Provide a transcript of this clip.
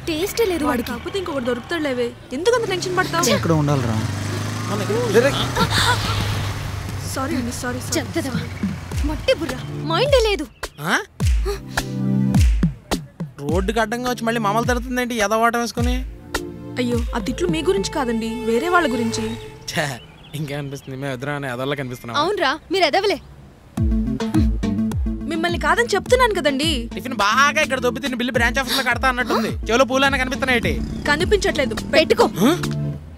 Taste లేదు వాడు కాకపోతే ఇంకొకటి దొరుకుతాడులేవే. ఎందుకు అంత టెన్షన్ పడతావు? ఇక్కడ ఉండాలిరా. సారీ అండి, సారీ. చెత్తదవా మట్టి బుర్ర, మైండే లేదు. రోడ్డుకి అడ్డంగా వచ్చి మళ్ళీ మామూలు తడుతుందేంటి ఎదవాటం వేసుకుని? అయ్యో ఆ తిట్లు మీ గురించి కాదండి, వేరే వాళ్ళ గురించి. ఇంకేమనిపిస్తుంది, మేము ఎదురు ఎదవల్లా కనిపిస్తున్నాం. అవునరా, మీరు ఎదవలే. మిమ్మల్ని కాదని చెప్తున్నాను కదండి. టిఫిన్ బాగా ఇక్కడ దొబ్బి తిని బిల్లు బ్రాంచ్ ఆఫీస్ లో కడతా అన్నట్టుంది. చెవులో పూలైనా కనిపిస్తున్నాయి. కనిపించట్లేదు, పెట్టుకో.